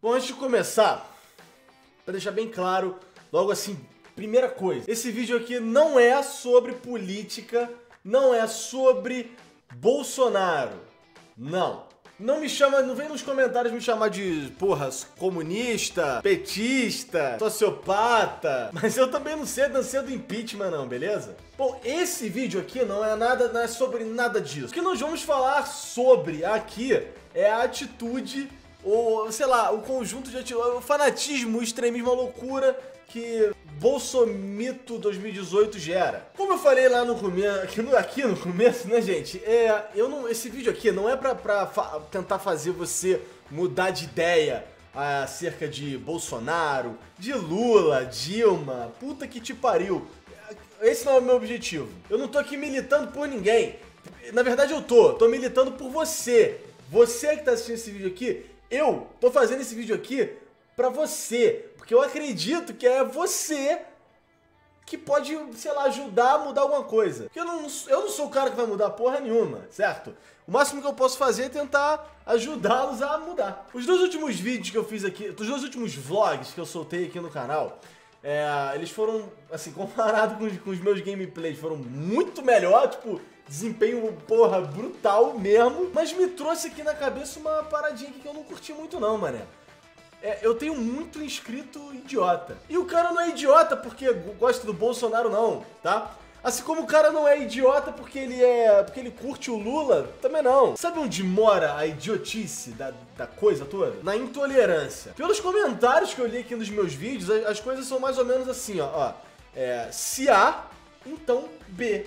Bom, antes de começar, pra deixar bem claro, logo assim, primeira coisa, esse vídeo aqui não é sobre política, não é sobre Bolsonaro, não. Não me chama, não vem nos comentários me chamar de, porra, comunista, petista, sociopata, mas eu também não sei do impeachment não, beleza? Bom, esse vídeo aqui não é sobre nada disso. O que nós vamos falar sobre aqui é a atitude, ou sei lá, o conjunto de atitudes, o fanatismo, o extremismo, a loucura que Bolsomito 2018 gera. Como eu falei lá no começo, aqui no começo, né, gente? Esse vídeo aqui não é pra tentar fazer você mudar de ideia acerca de Bolsonaro, de Lula, Dilma, puta que te pariu. Esse não é o meu objetivo. Eu não tô aqui militando por ninguém. Na verdade eu tô militando por você. Você que tá assistindo esse vídeo aqui, eu tô fazendo esse vídeo aqui pra você, porque eu acredito que é você que pode, sei lá, ajudar a mudar alguma coisa. Porque eu não sou o cara que vai mudar porra nenhuma, certo? O máximo que eu posso fazer é tentar ajudá-los a mudar. Os dois últimos vídeos que eu fiz aqui, os dois últimos vlogs que eu soltei aqui no canal, eles foram, assim, comparado com os meus gameplays, foram muito melhor, tipo, desempenho, porra, brutal mesmo. Mas me trouxe aqui na cabeça uma paradinha aqui que eu não curti muito não, mané. Eu tenho muito inscrito idiota. E o cara não é idiota porque gosta do Bolsonaro não, tá? Assim como o cara não é idiota porque ele curte o Lula, também não. Sabe onde mora a idiotice da coisa toda? Na intolerância. Pelos comentários que eu li aqui nos meus vídeos, as coisas são mais ou menos assim, ó. Se A, então B.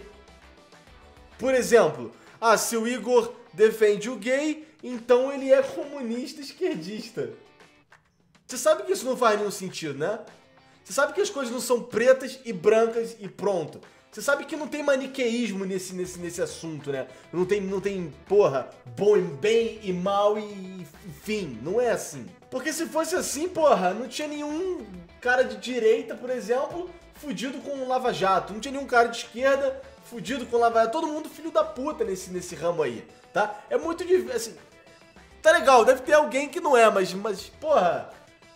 Por exemplo, se o Igor defende o gay, então ele é comunista esquerdista. Você sabe que isso não faz nenhum sentido, né? Você sabe que as coisas não são pretas e brancas e pronto. Você sabe que não tem maniqueísmo nesse assunto, né? Não tem, porra, bem e mal e fim. Não é assim. Porque se fosse assim, porra, não tinha nenhum cara de direita, por exemplo, fudido com Lava Jato. Não tinha nenhum cara de esquerda fudido com Lava Jato. Todo mundo filho da puta nesse ramo aí, tá? É muito difícil, assim... Tá legal, deve ter alguém que não é, mas porra...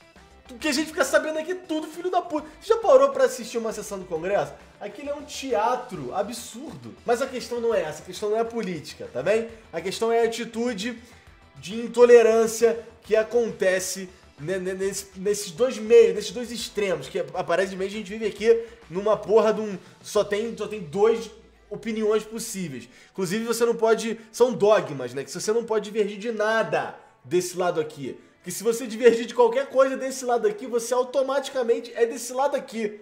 O que a gente fica sabendo é que tudo filho da puta. Você já parou pra assistir uma sessão do Congresso? Aquilo é um teatro absurdo. Mas a questão não é essa, a questão não é a política, tá bem? A questão é a atitude de intolerância que acontece nesses dois meios, nesses dois extremos, que aparentemente a gente vive aqui numa porra de um... Só tem duas opiniões possíveis. Inclusive você não pode... São dogmas, né? Que você não pode divergir de nada desse lado aqui. Que se você divergir de qualquer coisa desse lado aqui, você automaticamente é desse lado aqui.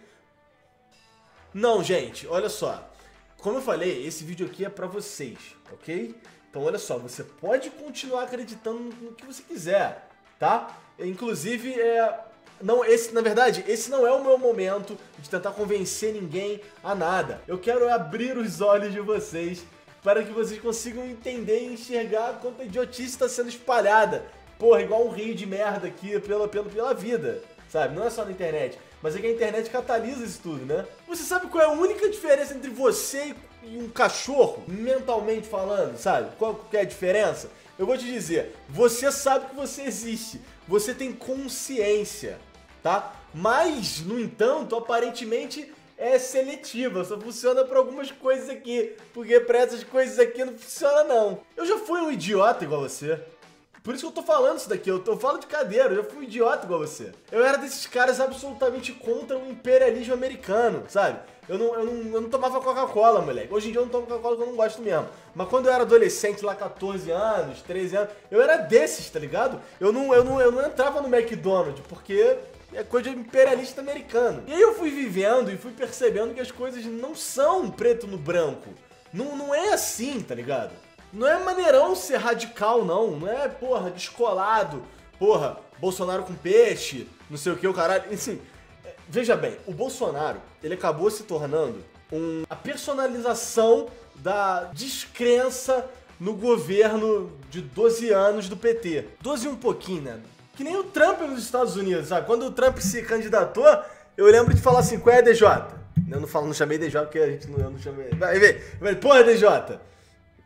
Não, gente, olha só. Como eu falei, esse vídeo aqui é pra vocês, ok? Então olha só, você pode continuar acreditando no que você quiser, tá? Inclusive, na verdade, esse não é o meu momento de tentar convencer ninguém a nada. Eu quero abrir os olhos de vocês para que vocês consigam entender e enxergar quanta idiotice está sendo espalhada. Porra, igual um rio de merda aqui pela vida, sabe? Não é só na internet, mas é que a internet catalisa isso tudo, né? Você sabe qual é a única diferença entre você e um cachorro, mentalmente falando, sabe? Qual que é a diferença? Eu vou te dizer, você sabe que você existe, você tem consciência, tá? Mas, no entanto, aparentemente é seletiva, só funciona para algumas coisas aqui, porque para essas coisas aqui não funciona não. Eu já fui um idiota igual você. Por isso que eu tô falando isso daqui, eu falo de cadeira, eu já fui um idiota igual você. Eu era desses caras absolutamente contra o imperialismo americano, sabe? Eu não tomava Coca-Cola, moleque. Hoje em dia eu não tomo Coca-Cola porque eu não gosto mesmo. Mas quando eu era adolescente, lá 14 anos, 13 anos, eu era desses, tá ligado? Eu não entrava no McDonald's, porque é coisa de imperialista americano. E aí eu fui vivendo e fui percebendo que as coisas não são preto no branco. Não é assim, tá ligado? Não é maneirão ser radical, não é, porra, descolado, porra, Bolsonaro com peixe, não sei o que, o caralho, assim, veja bem, o Bolsonaro, ele acabou se tornando a personalização da descrença no governo de 12 anos do PT. 12 e um pouquinho, né? Que nem o Trump nos Estados Unidos, sabe? Quando o Trump se candidatou, eu lembro de falar assim, qual é, DJ? Eu não chamei DJ porque eu não chamei... Vai ver, porra, DJ...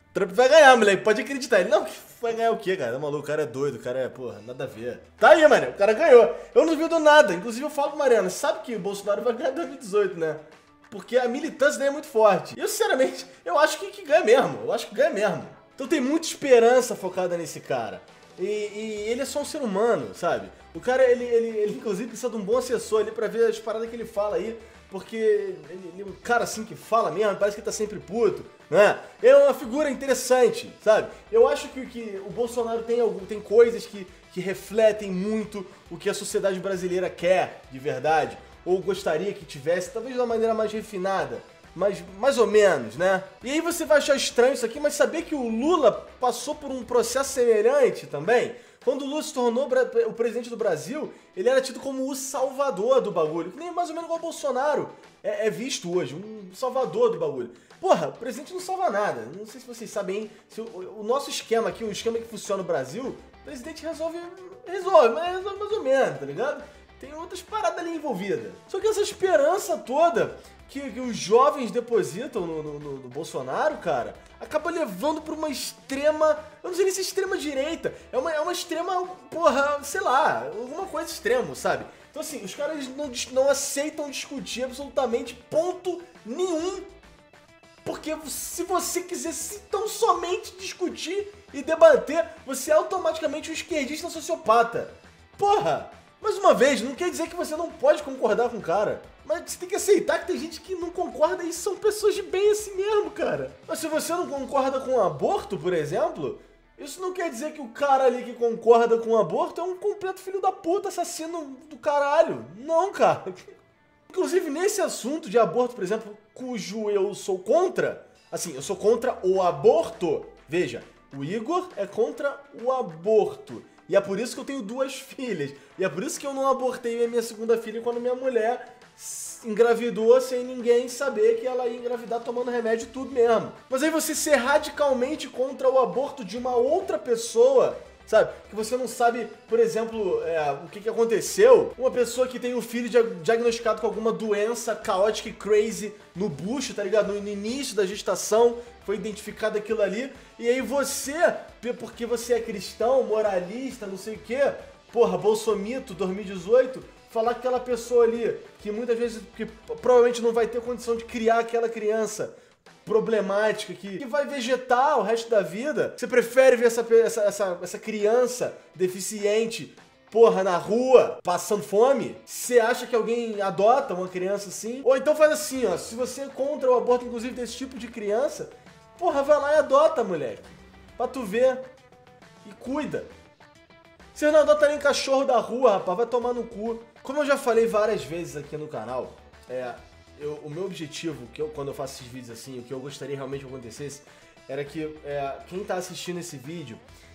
Trump vai ganhar, moleque, pode acreditar. Ele não, vai ganhar o quê, cara? Tá maluco, o cara é doido, o cara é, porra, nada a ver. Tá aí, mano, o cara ganhou. Eu não duvido nada, inclusive eu falo pro Mariana, sabe que o Bolsonaro vai ganhar em 2018, né? Porque a militância dele é muito forte. E eu, sinceramente, eu acho que ganha mesmo, eu acho que ganha mesmo. Então tem muita esperança focada nesse cara. E ele é só um ser humano, sabe? O cara, ele inclusive precisa de um bom assessor ali pra ver as paradas que ele fala aí. Porque ele é um cara assim que fala mesmo, parece que tá sempre puto, né? É uma figura interessante, sabe? Eu acho que o Bolsonaro tem coisas que refletem muito o que a sociedade brasileira quer de verdade, ou gostaria que tivesse, talvez de uma maneira mais refinada, mas mais ou menos, né? E aí você vai achar estranho isso aqui, mas saber que o Lula passou por um processo semelhante também? Quando o Lula se tornou o presidente do Brasil, ele era tido como o salvador do bagulho. Que nem mais ou menos igual o Bolsonaro é visto hoje, um salvador do bagulho. Porra, o presidente não salva nada. Não sei se vocês sabem, se o nosso esquema aqui, o esquema que funciona no Brasil, o presidente resolve, mas resolve mais ou menos, tá ligado? Tem outras paradas ali envolvidas. Só que essa esperança toda que os jovens depositam no Bolsonaro, cara, acaba levando pra uma extrema... Eu não sei nem se é extrema direita. É uma extrema, porra, sei lá, alguma coisa extremo, sabe? Então assim, os caras não aceitam discutir absolutamente ponto nenhum. Porque se você quiser tão somente discutir e debater, você é automaticamente um esquerdista sociopata. Porra! Mais uma vez, não quer dizer que você não pode concordar com o cara. Mas você tem que aceitar que tem gente que não concorda e são pessoas de bem assim mesmo, cara. Mas se você não concorda com o aborto, por exemplo, isso não quer dizer que o cara ali que concorda com o aborto é um completo filho da puta, assassino do caralho. Não, cara. Inclusive, nesse assunto de aborto, por exemplo, cujo eu sou contra, assim, eu sou contra o aborto. Veja, o Igor é contra o aborto. E é por isso que eu tenho 2 filhas. E é por isso que eu não abortei a minha segunda filha quando minha mulher engravidou sem ninguém saber que ela ia engravidar tomando remédio e tudo mesmo. Mas aí você ser radicalmente contra o aborto de uma outra pessoa, sabe? Que você não sabe, por exemplo, o que aconteceu. Uma pessoa que tem um filho diagnosticado com alguma doença caótica e crazy no bucho, tá ligado? No início da gestação foi identificado aquilo ali. E aí você, porque você é cristão, moralista, não sei o quê, porra, Bolsomito 2018, falar que aquela pessoa ali, que muitas vezes, que provavelmente não vai ter condição de criar aquela criança problemática, que vai vegetar o resto da vida, você prefere ver essa criança deficiente, porra, na rua, passando fome? Você acha que alguém adota uma criança assim? Ou então faz assim, ó, se você é contra o aborto, inclusive, desse tipo de criança, porra, vai lá e adota, moleque. Pra tu ver. E cuida. Você não adota nem cachorro da rua, rapaz, vai tomar no cu. Como eu já falei várias vezes aqui no canal, o meu objetivo, quando eu faço esses vídeos assim, o que eu gostaria realmente que acontecesse, era que quem tá assistindo esse vídeo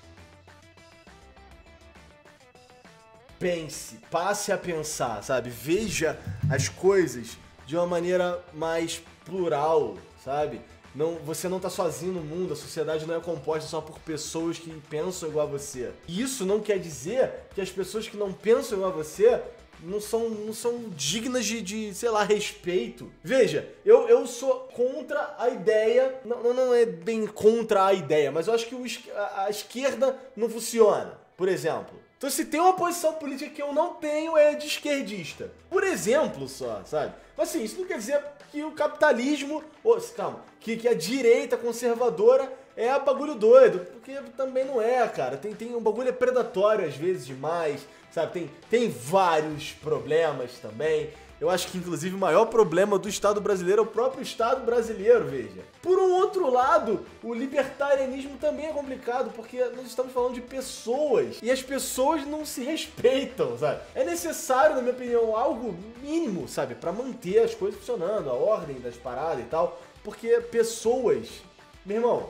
pense, passe a pensar, sabe? Veja as coisas de uma maneira mais plural, sabe? Você não tá sozinho no mundo, a sociedade não é composta só por pessoas que pensam igual a você. E isso não quer dizer que as pessoas que não pensam igual a você não são dignas de, sei lá, respeito. Veja, eu sou contra a ideia, não é bem contra a ideia, mas eu acho que a esquerda não funciona, por exemplo. Então se tem uma posição política que eu não tenho é de esquerdista. Por exemplo só, sabe? Mas assim, isso não quer dizer que o capitalismo, que a direita conservadora é bagulho doido, porque também não é, cara. Tem um bagulho predatório às vezes demais, sabe? Tem vários problemas também. Eu acho que, inclusive, o maior problema do Estado brasileiro é o próprio Estado brasileiro, veja. Por um outro lado, o libertarianismo também é complicado, porque nós estamos falando de pessoas, e as pessoas não se respeitam, sabe? É necessário, na minha opinião, algo mínimo, sabe? Pra manter as coisas funcionando, a ordem das paradas e tal, porque pessoas... Meu irmão,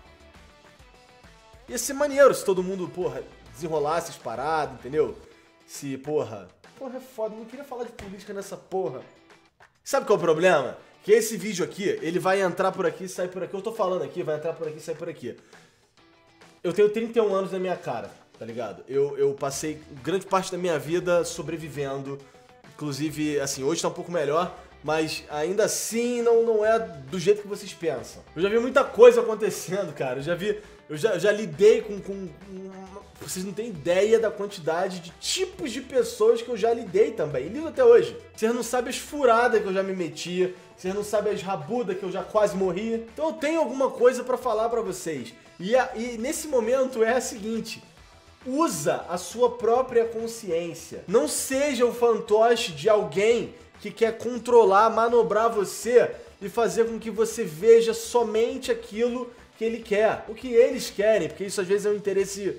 ia ser maneiro se todo mundo, porra, desenrolasse as paradas, entendeu? Se, porra, é foda, não queria falar de política nessa porra. Sabe qual é o problema? Que esse vídeo aqui, ele vai entrar por aqui e sair por aqui. Eu tô falando aqui, vai entrar por aqui e sair por aqui. Eu tenho 31 anos na minha cara, tá ligado? Eu passei grande parte da minha vida sobrevivendo. Inclusive, assim, hoje tá um pouco melhor, mas ainda assim não é do jeito que vocês pensam. Eu já vi muita coisa acontecendo, cara. Eu já lidei com vocês não têm ideia da quantidade de tipos de pessoas que eu já lidei também. E lido até hoje. Vocês não sabem as furadas que eu já me metia. Vocês não sabem as rabudas que eu já quase morri. Então eu tenho alguma coisa pra falar pra vocês. E nesse momento é a seguinte: usa a sua própria consciência. Não seja o fantoche de alguém que quer controlar, manobrar você e fazer com que você veja somente aquilo que ele quer. O que eles querem, porque isso às vezes é um interesse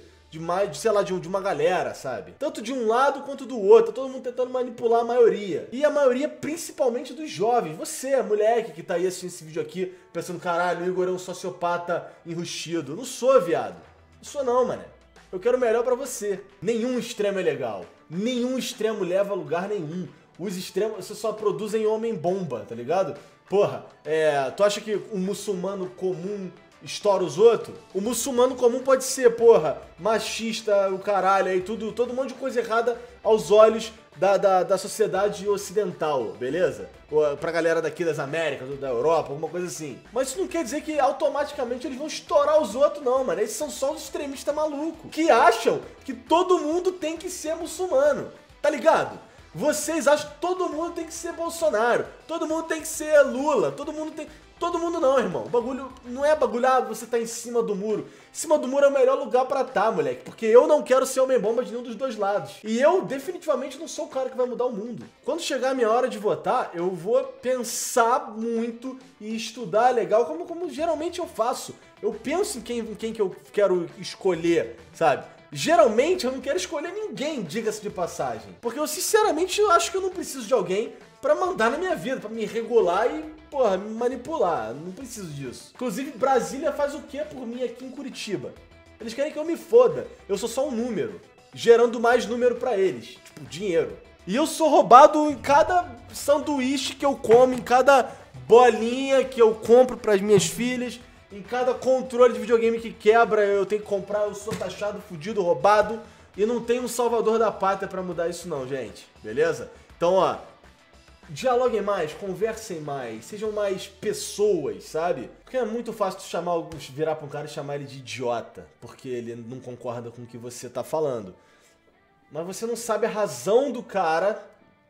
de uma galera, sabe? Tanto de um lado quanto do outro, todo mundo tentando manipular a maioria. E a maioria principalmente dos jovens. Você, moleque que tá aí assistindo esse vídeo aqui, pensando, caralho, o Igor é um sociopata enrustido. Não sou, viado. Não sou não, mané. Eu quero o melhor pra você. Nenhum extremo é legal. Nenhum extremo leva a lugar nenhum. Os extremos, você só produzem homem-bomba, tá ligado? Porra, tu acha que um muçulmano comum estoura os outros? O muçulmano comum pode ser, porra, machista, o caralho, aí todo um monte de coisa errada aos olhos da sociedade ocidental, beleza? Ou pra galera daqui das Américas, ou da Europa, alguma coisa assim. Mas isso não quer dizer que automaticamente eles vão estourar os outros, não, mano. Esses são só os extremistas malucos, que acham que todo mundo tem que ser muçulmano, tá ligado? Vocês acham que todo mundo tem que ser Bolsonaro, todo mundo tem que ser Lula, todo mundo não, irmão. O bagulho não é bagulho, você tá em cima do muro. Em cima do muro é o melhor lugar pra tá, moleque. Porque eu não quero ser homem-bomba de nenhum dos dois lados. E eu definitivamente não sou o cara que vai mudar o mundo. Quando chegar a minha hora de votar, eu vou pensar muito e estudar legal, como geralmente eu faço. Eu penso em quem que eu quero escolher, sabe? Geralmente eu não quero escolher ninguém, diga-se de passagem. Porque eu sinceramente acho que eu não preciso de alguém pra mandar na minha vida, pra me regular e, porra, me manipular. Não preciso disso. Inclusive, Brasília faz o que por mim aqui em Curitiba? Eles querem que eu me foda. Eu sou só um número, gerando mais número pra eles. Tipo, dinheiro. E eu sou roubado em cada sanduíche que eu como, em cada bolinha que eu compro pras minhas filhas, em cada controle de videogame que quebra, eu tenho que comprar, eu sou taxado, fudido, roubado. E não tem um salvador da pátria pra mudar isso não, gente. Beleza? Então, ó, dialoguem mais, conversem mais, sejam mais pessoas, sabe? Porque é muito fácil tu virar pra um cara e chamar ele de idiota, porque ele não concorda com o que você tá falando. Mas você não sabe a razão do cara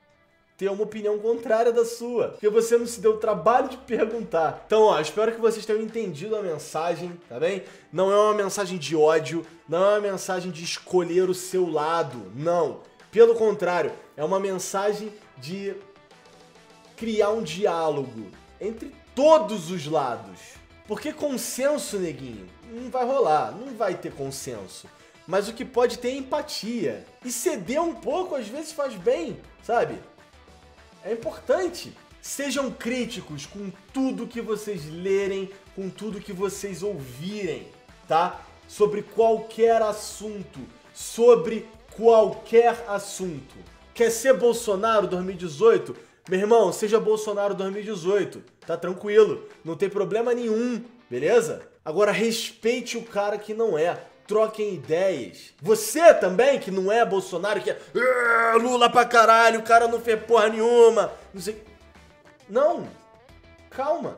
ter uma opinião contrária da sua, porque você não se deu o trabalho de perguntar. Então, ó, espero que vocês tenham entendido a mensagem, tá bem? Não é uma mensagem de ódio, não é uma mensagem de escolher o seu lado, não. Pelo contrário, é uma mensagem de criar um diálogo entre todos os lados. Porque consenso, neguinho, não vai rolar, não vai ter consenso. Mas o que pode ter é empatia. E ceder um pouco às vezes faz bem, sabe? É importante. Sejam críticos com tudo que vocês lerem, com tudo que vocês ouvirem, tá? Sobre qualquer assunto. Sobre qualquer assunto. Quer ser Bolsonaro 2018? Meu irmão, seja Bolsonaro 2018. Tá tranquilo. Não tem problema nenhum, beleza? Agora respeite o cara que não é. Troquem ideias. Você também, que não é Bolsonaro, que é Lula pra caralho, o cara não fez porra nenhuma, não sei. Não. Calma.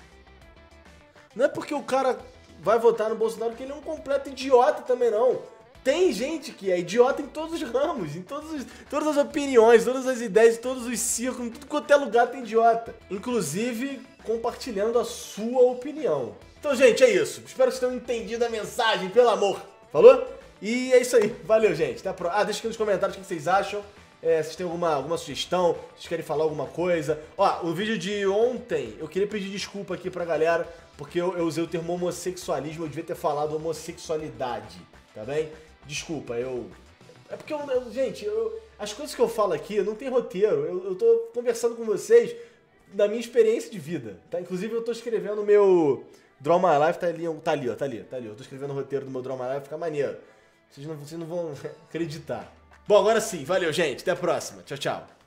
Não é porque o cara vai votar no Bolsonaro que ele é um completo idiota também, não. Tem gente que é idiota em todos os ramos, em todas as opiniões, todas as ideias, em todos os círculos, em tudo quanto é lugar tem idiota. Inclusive, compartilhando a sua opinião. Então, gente, é isso. Espero que vocês tenham entendido a mensagem, pelo amor. Falou? E é isso aí. Valeu, gente. Até a próxima. Deixa aqui nos comentários o que vocês acham. Se vocês têm alguma sugestão, se vocês querem falar alguma coisa. Ó, o vídeo de ontem, eu queria pedir desculpa aqui pra galera, porque eu usei o termo homossexualismo, eu devia ter falado homossexualidade, tá bem? Desculpa, É porque, gente, as coisas que eu falo aqui não tem roteiro. Eu tô conversando com vocês da minha experiência de vida, tá? Inclusive, eu tô escrevendo o meu Draw My Life, tá ali, ó. Eu tô escrevendo o roteiro do meu Draw My Life, fica maneiro. Vocês não vão acreditar. Bom, agora sim, valeu, gente. Até a próxima. Tchau, tchau.